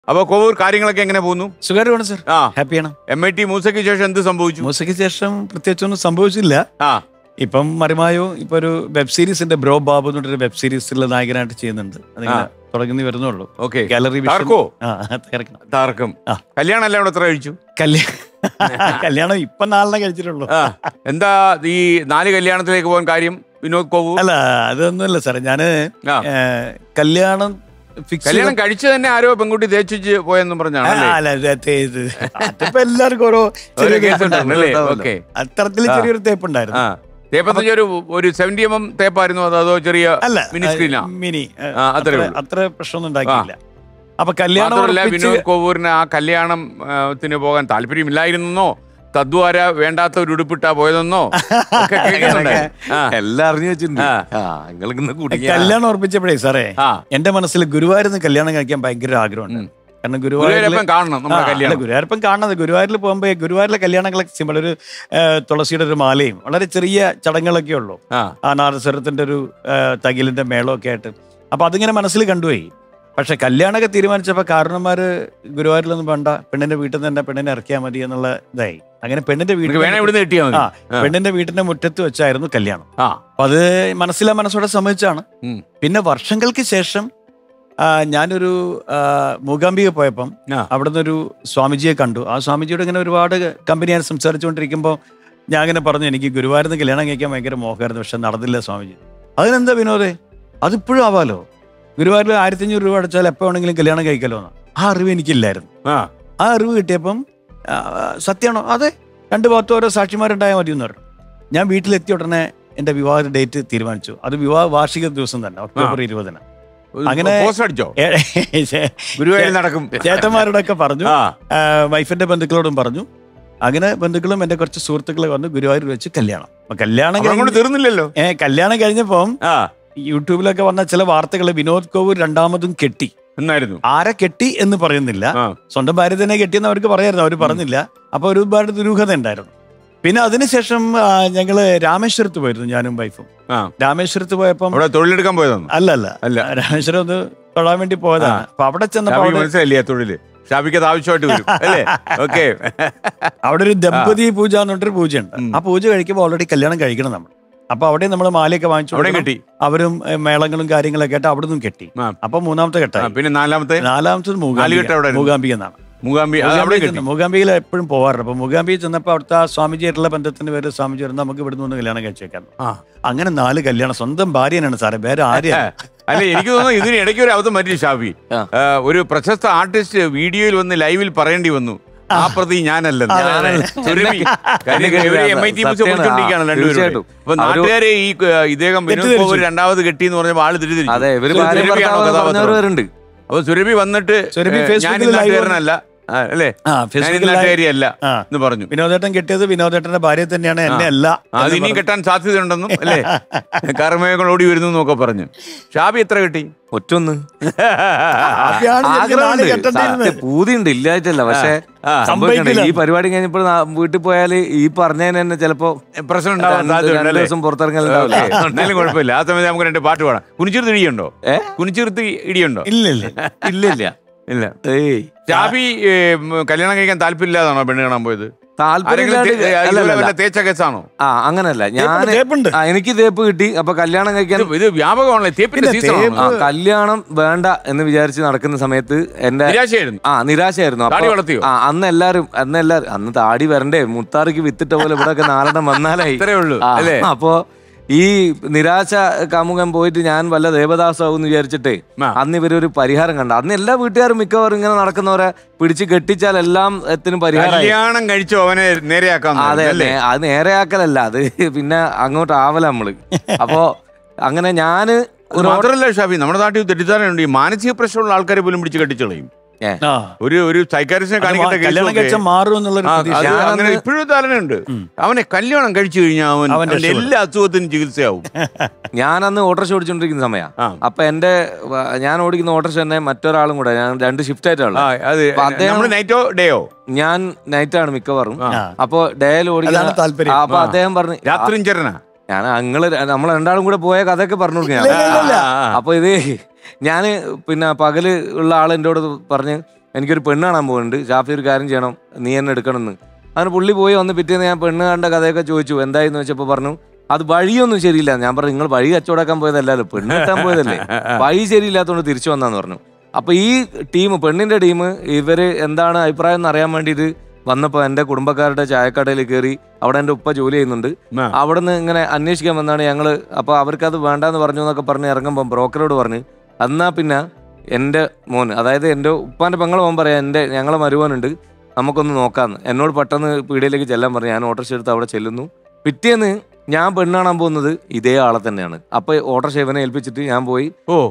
അപ്പൊ കോവൂർ കാര്യങ്ങളൊക്കെ എങ്ങനെ പോകുന്നു? സുഖമായിട്ട് സർ. ഹാപ്പിയാണ്. MIT മൂസയ്ക്ക് ശേഷം എന്ത് സംഭവിച്ചു? മൂസയ്ക്ക് ശേഷം പ്രത്യേകിച്ചൊന്നും സംഭവിച്ചില്ല. ഇപ്പം മറിമായോ ഇപ്പൊ ഒരു വെബ് സീരീസിന്റെ ബ്രോ ബാബു എന്ന് പറഞ്ഞൊരു വെബ് സീരീസിലെ നായകനായിട്ട് ചെയ്യുന്നുണ്ട്. അതിങ്ങനെ തുടങ്ങി വരുന്നുള്ളൂ. ഗാലറി കല്യാണം എല്ലാം എത്ര കഴിച്ചു? കല്യാണം ഇപ്പൊ 4 കഴിച്ചിട്ടുള്ളൂ. എന്താ ഈ 4 കല്യാണത്തിലേക്ക് പോകാൻ കാര്യം വിനോദ് കോവൂർ? അല്ല അതൊന്നുമല്ല സാറേ, ഞാന് കല്യാണം കഴിച്ചു തന്നെ ആരോ പെൺകുട്ടി തേച്ചു പോയെന്നും പറഞ്ഞാണ്. എല്ലാവർക്കും ഓരോ അത്തരത്തിൽ ചെറിയൊരു തേപ്പുണ്ടായിരുന്നു. ഒരു 70 mm തേപ്പായിരുന്നു അതോ ചെറിയ മിനി? അത്ര പ്രശ്നമൊന്നും ഉണ്ടാക്കിയില്ല. അപ്പൊ കല്യാണം വിനോദ് കോവൂരിന് ആ കല്യാണത്തിന് പോകാൻ താല്പര്യമില്ലായിരുന്നോ, തദ്വാര വേണ്ടാത്ത ഒരു ഉടുപ്പിട്ടാ പോയതെന്നോ എല്ലാം അറിഞ്ഞു വെച്ചിട്ടുണ്ട്. കല്യാണം ഉറപ്പിച്ചപ്പോഴേ സാറേ എന്റെ മനസ്സിൽ ഗുരുവായൂരിൽ നിന്ന് കല്യാണം കഴിക്കാൻ ഭയങ്കര ആഗ്രഹമുണ്ട്. കാരണം ഗുരുവായൂരപ്പം കാണുന്നത് ഗുരുവായൂരിൽ പോകുമ്പോ ഗുരുവായൂരിലെ കല്യാണങ്ങളൊക്കെ സിമ്പിൾ. ഒരു തുളസിയുടെ ഒരു മാലയും വളരെ ചെറിയ ചടങ്ങുകളൊക്കെ ഉള്ളൂ. ആ നാദസ്വരത്തിന്റെ ഒരു തകിലിന്റെ മേളമൊക്കെ ആയിട്ട്. അപ്പൊ അതിങ്ങനെ മനസ്സിൽ കണ്ടുപോയി. പക്ഷെ കല്യാണമൊക്കെ തീരുമാനിച്ചപ്പോ കാരണന്മാര് ഗുരുവായൂരിലൊന്നും വേണ്ട, പെണ്ണിന്റെ വീട്ടിൽ നിന്ന് തന്നെ പെണ്ണിനെ ഇറക്കിയാൽ മതി എന്നുള്ള ഇതായി. അങ്ങനെ പെണ്ണിന്റെ പെണ്ണിന്റെ വീട്ടിന്റെ മുറ്റത്ത് വെച്ചായിരുന്നു കല്യാണം. അപ്പൊ അത് മനസ്സോടെ സമ്മതിച്ചാണ്. പിന്നെ വർഷങ്ങൾക്ക് ശേഷം ഞാനൊരു മൂകാംബിക പോയപ്പം അവിടുന്ന് ഒരു സ്വാമിജിയെ കണ്ടു. ആ സ്വാമിജിയോട് ഇങ്ങനെ ഒരുപാട് കമ്പനി ഞാൻ സംസാരിച്ചുകൊണ്ടിരിക്കുമ്പോൾ ഞാൻ അങ്ങനെ പറഞ്ഞു, എനിക്ക് ഗുരുവായൂരിൽ നിന്ന് കല്യാണം കഴിക്കാൻ ഭയങ്കര മോഹമായിരുന്നു, പക്ഷെ നടന്നില്ല സ്വാമിജി. അതിനെന്താ വിനോദേ, അതിപ്പോഴും ആവാലോ, ഗുരുവായൂരിൽ 1500 രൂപ അടച്ചാൽ എപ്പോൾ വേണമെങ്കിലും കല്യാണം കഴിക്കാലോ എന്ന്. ആ അറിവ് എനിക്കില്ലായിരുന്നു. ആ അറിവ് കിട്ടിയപ്പം സത്യമാണോ? അതെ, 2 ഭാഗത്തും ഓരോ സാക്ഷിമാരുണ്ടായാൽ മതി എന്ന് പറഞ്ഞു. ഞാൻ വീട്ടിലെത്തിയ ഉടനെ എന്റെ വിവാഹ ഡേറ്റ് തീരുമാനിച്ചു. അത് വിവാഹ വാർഷിക ദിവസം തന്നെ, ഒക്ടോബർ 20. അങ്ങനെ നടക്കും ചേട്ടന്മാരോടൊക്കെ പറഞ്ഞു, വൈഫിന്റെ ബന്ധുക്കളോടും പറഞ്ഞു. അങ്ങനെ ബന്ധുക്കളും എന്റെ കുറച്ച് സുഹൃത്തുക്കളെ വന്ന് ഗുരുവായൂർ വെച്ച് കല്യാണം. തീർന്നില്ലല്ലോ. കല്യാണം കഴിഞ്ഞപ്പം യൂട്യൂബിലൊക്കെ വന്ന ചില വാർത്തകൾ, വിനോദ് കോവൂർ 2ാമതും കെട്ടി എന്നായിരുന്നു. ആരെ കെട്ടി എന്ന് പറയുന്നില്ല, സ്വന്തം ഭാര്യ തന്നെ കെട്ടിയെന്ന് അവർക്ക് പറയായിരുന്നു, അവർ പറഞ്ഞില്ല. അപ്പൊ ഒരുപാട് ദുരൂഹത ഉണ്ടായിരുന്നു. പിന്നെ അതിനുശേഷം ഞങ്ങള് രാമേശ്വരത്ത് പോയിരുന്നു, ഞാനും വൈഫും. രാമേശ്വരത്ത് പോയപ്പം തൊഴിലെടുക്കാൻ പോയതാണ്? അല്ല, രാമേശ്വരം ഒന്ന് തൊഴാൻ വേണ്ടി പോയതാണ്. അപ്പൊ അവിടെ ചെന്നപ്പോ തൊഴില് ആവശ്യമായിട്ട് വരും അല്ലേ? ഓക്കെ. അവിടെ ഒരു ദമ്പതി പൂജ എന്ന് പറഞ്ഞൊരു പൂജയുണ്ട്. ആ പൂജ കഴിക്കുമ്പോൾ ഓൾറെഡി കല്യാണം കഴിക്കണം നമ്മൾ. അപ്പൊ അവിടെ നമ്മൾ മാലയൊക്കെ വാങ്ങിച്ചു കെട്ടി, അവരും മേളങ്ങളും കാര്യങ്ങളൊക്കെ ആയിട്ട് അവിടെ നിന്നും കെട്ടി. അപ്പൊ 3ാമത്തെ കെട്ടായി. പിന്നെ നാലാമത്തത് മൂകാംബിക എന്നാണ്. മൂകാംബികയിൽ എപ്പോഴും പോവാറുണ്ട്. അപ്പൊ മൂകാംബിക ചെന്നപ്പോ അവിടുത്തെ ആ സ്വാമിജിയായിട്ടുള്ള ബന്ധത്തിന്റെ പേര് സ്വാമിജി വരുന്ന നമുക്ക് ഇവിടുന്ന് ഒന്ന് കല്യാണം കഴിച്ചു വെക്കാം. അങ്ങനെ 4 കല്യാണം. സ്വന്തം ഭാര്യനാണ് സാറേ, വേറെ ആരെയാണ്. അല്ല, എനിക്ക് തോന്നുന്നു ഇതിന് ഇടയ്ക്ക് ഒരു അവധം പറ്റി ഷാഫി. ഒരു പ്രശസ്ത ആർട്ടിസ്റ്റ് വീഡിയോയിൽ വന്ന് ലൈവിൽ പറയേണ്ടി വന്നു, ആ പ്രതി ഞാനല്ല. അപ്പൊ നാട്ടുകാരെ ഈ ഇദ്ദേഹം വിനോദ് കോവൂർ 2ാമത് കെട്ടി എന്ന് പറഞ്ഞപ്പോ ആള് തിരിച്ചിട്ടുണ്ട്. അപ്പൊ സുരഭി വന്നിട്ട് നാട്ടുകാരനല്ല അല്ലേ, നാട്ടുകാരിയല്ല എന്ന് പറഞ്ഞു. വിനോദേട്ടൻ കെട്ടിയത് വിനോദേട്ടന്റെ ഭാര്യ തന്നെയാണ്, എന്നെ അല്ല. അത് ഇനിയും കെട്ടാൻ സാധ്യതയുണ്ടെന്നും അല്ലേ, കർമ്മകൾ ഓടി വരുന്നു എന്നൊക്കെ പറഞ്ഞു. ഷാബി എത്ര കെട്ടി? ഒറ്റൊന്ന്. പൂതിയുണ്ട്, ഇല്ലായിട്ടല്ല. പക്ഷെ ഈ പരിപാടി കഴിഞ്ഞപ്പോൾ വീട്ടിൽ പോയാല് ഈ പറഞ്ഞതിന് തന്നെ ചിലപ്പോ പ്രശ്നം ഉണ്ടാവും, പുറത്തിറങ്ങലുണ്ടാവില്ല. എന്നാലും കുഴപ്പമില്ല. ആ സമയത്ത് നമുക്ക് 2 പാട്ട് പാടാം. കുനിച്ചിർത്ത് ഇടിയുണ്ടോ? കുനിച്ചിർത്ത് ഇടിയുണ്ടോ? ഇല്ല. ഷാബി കല്യാണം കഴിക്കാൻ താല്പര്യമില്ലാതാണോ പെണ്ണ് കാണാൻ പോയത്? തേച്ച കേസാണോ? അങ്ങനല്ല, എനിക്ക് തേപ്പ് കിട്ടി. അപ്പൊ കല്യാണം കഴിക്കാൻ ഇത് വ്യാപകമാണല്ലോ, തേപ്പിന്റെ സീസൺ. കല്യാണം വേണ്ട എന്ന് വിചാരിച്ച് നടക്കുന്ന സമയത്ത് എന്റെ നിരാശയായിരുന്നു. അന്ന് എല്ലാരും അന്ന് താടി വരണ്ടേ, മുത്താറിക്ക് വിത്തിട്ട പോലെ ഇവിടെ 4 വന്നാലായി. ഇത്രേ ഉള്ളൂ അല്ലേ? അപ്പൊ ഈ നിരാശ കാമുകൻ പോയിട്ട് ഞാൻ വല്ല ദേവദാസാവും എന്ന് വിചാരിച്ചിട്ടേ അന്ന് ഇവരൊരു പരിഹാരം കണ്ട. അന്ന് എല്ലാ വീട്ടുകാരും മിക്കവാറും ഇങ്ങനെ നടക്കുന്നവരെ പിടിച്ച് കെട്ടിച്ചാൽ എല്ലാം പരിഹാരം. കല്യാണം കഴിച്ചു അവനെ നേരെയാക്കാം. അതെ, അത് നേരെയാക്കലല്ല, അത് പിന്നെ അങ്ങോട്ട് ആവല നമ്മള്. അപ്പൊ അങ്ങനെ ഞാന് മാത്രല്ല ഷാഫി, നമ്മുടെ നാട്ടിൽ തെറ്റിദ്ധാരണയുണ്ട്, ഈ മാനസിക പ്രശ്നമുള്ള ആൾക്കാരെ പോലും പിടിച്ച് കെട്ടിച്ചളയും. ഒരു സൈക്കാട്രിസ്റ്റിനെ കാണിക്കേണ്ട ഇപ്പോഴും ധാരണയുണ്ട്. അവനെ കല്യാണം കഴിച്ചു കഴിഞ്ഞാൽ അവൻ എല്ലാ അസുഖത്തിനും ചികിത്സയാവും. ഞാനന്ന് ഓട്ടോറിക്ഷ ഓടിച്ചോണ്ടിരിക്കുന്ന സമയം. അപ്പൊ ഞാൻ ഓടിക്കുന്ന ഓട്ടോറിക്ഷ തന്നെ മറ്റൊരാളും കൂടെ, ഞാൻ 2 ഷിഫ്റ്റ് ആയിട്ടാണ്. നൈറ്റോ ഡേയോ? ഞാൻ നൈറ്റാണ് മിക്കവാറും. അപ്പൊ ഡേയിൽ ഓടിക്കുന്ന. അപ്പൊ അദ്ദേഹം പറഞ്ഞു രാത്രി ഞാൻ നമ്മൾ 2 കൂടെ പോയ കഥയൊക്കെ പറഞ്ഞു കൊടുക്കുക. അപ്പൊ ഇത് ഞാന് പിന്നെ പകല് ഉള്ള ആൾ എന്നോട് പറഞ്ഞ് എനിക്കൊരു പെണ്ണ് കാണാൻ പോകുന്നുണ്ട്, ഷാഫി ഒരു കാര്യം ചെയ്യണം, നീ എന്നെ എടുക്കണമെന്ന്. അങ്ങനെ പുള്ളി പോയി വന്ന് പിറ്റേന്ന് ഞാൻ പെണ്ണ് കണ്ട കഥയൊക്കെ ചോദിച്ചു, എന്തായെന്ന് വെച്ചപ്പോൾ പറഞ്ഞു അത് വഴിയൊന്നും ശരിയില്ല. ഞാൻ പറഞ്ഞു നിങ്ങൾ വഴി കച്ചവടക്കാൻ പോയതല്ലല്ലോ, പെണ്ണ് കിട്ടാൻ പോയതല്ലേ, വഴി ശരിയില്ലാത്തതുകൊണ്ട് തിരിച്ചു വന്നാന്ന് പറഞ്ഞു. അപ്പൊ ഈ ടീം, പെണ്ണിന്റെ ടീം, ഇവര് എന്താണ് അഭിപ്രായം എന്ന് അറിയാൻ വേണ്ടിയിട്ട് വന്നപ്പോ എന്റെ കുടുംബക്കാരുടെ ചായക്കടയിൽ കയറി, അവിടെ എന്റെ ഉപ്പ ജോലി ചെയ്യുന്നുണ്ട്, അവിടെ നിന്ന് ഇങ്ങനെ അന്വേഷിക്കാൻ വന്നാണ് ഞങ്ങള്. അപ്പൊ അവർക്കത് വേണ്ടാന്ന് പറഞ്ഞു എന്നൊക്കെ പറഞ്ഞ് ഇറങ്ങുമ്പോൾ ബ്രോക്കറോട് പറഞ്ഞ് എന്നാ പിന്നെ എന്റെ മോൻ, അതായത് എന്റെ ഉപ്പാന്റെ പെങ്ങളെ മോൻ പറയാം, ഞങ്ങളെ മരുമോനുണ്ട്, നമുക്കൊന്ന് നോക്കാന്ന്. എന്നോട് പെട്ടെന്ന് പീടികയിലേക്ക് ചെല്ലാൻ പറഞ്ഞു. ഞാൻ ഓട്ടോറിക്ഷ എടുത്ത് അവിടെ ചെല്ലുന്നു. പിറ്റേന്ന് ഞാൻ പെണ്ണ് കാണാൻ പോകുന്നത് ഇതേ ആളെ തന്നെയാണ്. അപ്പൊ ഓട്ടോറിക്ഷ ഇവനെ ഏൽപ്പിച്ചിട്ട് ഞാൻ പോയി.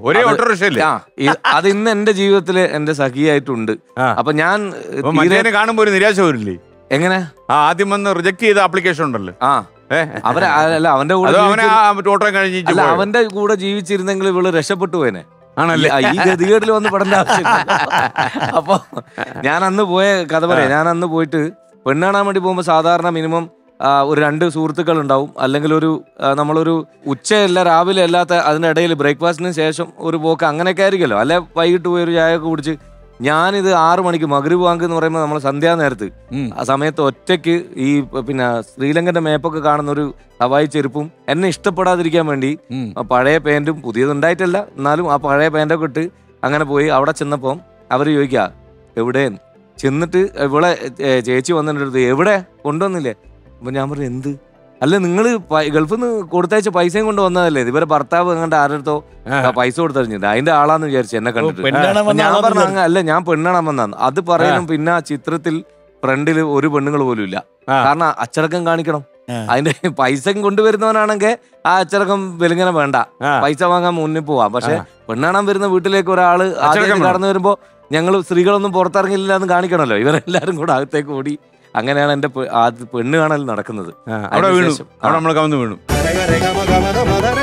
അത് ഇന്ന് എന്റെ ജീവിതത്തില് എന്റെ സഖിയായിട്ടുണ്ട്. അപ്പൊ ഞാൻ കാണുമ്പോ ഒരു നിരാശ വരില്ലേ? എങ്ങനെ ആദ്യം വന്ന് റിജക്ട് ചെയ്ത ആപ്ലിക്കേഷൻ ഉണ്ടല്ലോ, അവരെ അല്ല അവന്റെ കൂടെ അവന്റെ കൂടെ ജീവിച്ചിരുന്നെങ്കിൽ ഇവള് രക്ഷപ്പെട്ടു പോയനെ ആണല്ലേ. ഈ ഗതികേട്ടിൽ വന്ന് പെടേണ്ട ആവശ്യമില്ല. അപ്പൊ ഞാൻ അന്ന് പോയ കഥ പറയാം. ഞാൻ അന്ന് പോയിട്ട് പെണ്ണ് കാണാൻ വേണ്ടി പോകുമ്പോ സാധാരണ മിനിമം ഒരു 2 സുഹൃത്തുക്കൾ ഉണ്ടാവും, അല്ലെങ്കിൽ നമ്മളൊരു ഉച്ചയല്ല രാവിലെ അല്ലാത്ത അതിനിടയിൽ ബ്രേക്ക്ഫാസ്റ്റിന് ശേഷം ഒരു പോക്ക് അങ്ങനെയൊക്കെ ആയിരിക്കുമല്ലോ, അല്ലെ വൈകിട്ട് പോയി ഒരു ചായ ഒക്കെ കുടിച്ച്. ഞാനിത് 6 മണിക്ക് മഗ്രിബ് ബാങ്ക് എന്ന് പറയുമ്പോൾ നമ്മൾ സന്ധ്യാനേരത്ത് ആ സമയത്ത് ഒറ്റയ്ക്ക് ഈ പിന്നെ ശ്രീലങ്കന്റെ മേപ്പൊക്കെ കാണുന്ന ഒരു ഹവായി ചെരുപ്പും എന്നെ ഇഷ്ടപ്പെടാതിരിക്കാൻ വേണ്ടി പഴയ പാൻറ്റും, പുതിയതുണ്ടായിട്ടല്ല എന്നാലും ആ പഴയ പാൻറ്റൊക്കെ ഇട്ട് അങ്ങനെ പോയി. അവിടെ ചെന്നപ്പം അവർ ചോദിക്കുക എവിടെ ചെന്നിട്ട്, ഇവിടെ ചേച്ചി വന്നതിൻ്റെ അടുത്ത് എവിടെ കൊണ്ടുവന്നില്ലേ? അപ്പൊ ഞാൻ പറഞ്ഞു എന്ത്, അല്ല നിങ്ങൾ ഗൾഫിൽ നിന്ന് കൊടുത്തയച്ച പൈസയും കൊണ്ട് വന്നതല്ലേ, ഇവരെ ഭർത്താവ് അങ്ങോട്ട് ആരടുത്തോ പൈസ കൊടുത്തറിഞ്ഞിട്ട് അതിന്റെ ആളാന്ന് വിചാരിച്ചു എന്നെ കണ്ടിട്ട്. ഞാൻ പറഞ്ഞു അല്ല ഞാൻ പെണ്ണാണാൻ വന്നാന്ന്. അത് പറയണം. പിന്നെ ആ ചിത്രത്തിൽ ഫ്രണ്ടില് ഒരു പെണ്ണുങ്ങൾ പോലും ഇല്ല. കാരണം അച്ചടക്കം കാണിക്കണം. അതിന്റെ പൈസ കൊണ്ടുവരുന്നവനാണെങ്കിൽ ആ അച്ചടക്കം വെലുങ്ങനെ വേണ്ട, പൈസ വാങ്ങാൻ മുന്നിൽ പോവാം. പക്ഷെ പെണ്ണാണാൻ വരുന്ന വീട്ടിലേക്ക് ഒരാള് ആദ്യം കടന്നു വരുമ്പോ ഞങ്ങൾ സ്ത്രീകളൊന്നും പുറത്തിറങ്ങില്ല എന്ന് കാണിക്കണമല്ലോ. ഇവരെല്ലാരും കൂടെ അകത്തേക്ക് ഓടി. അങ്ങനെയാണ് എന്റെ പെണ്ണ് കാണൽ നടക്കുന്നത്. അവിടെ വീണു, അവിടെ നമ്മൾ കവന്ന് വീണു.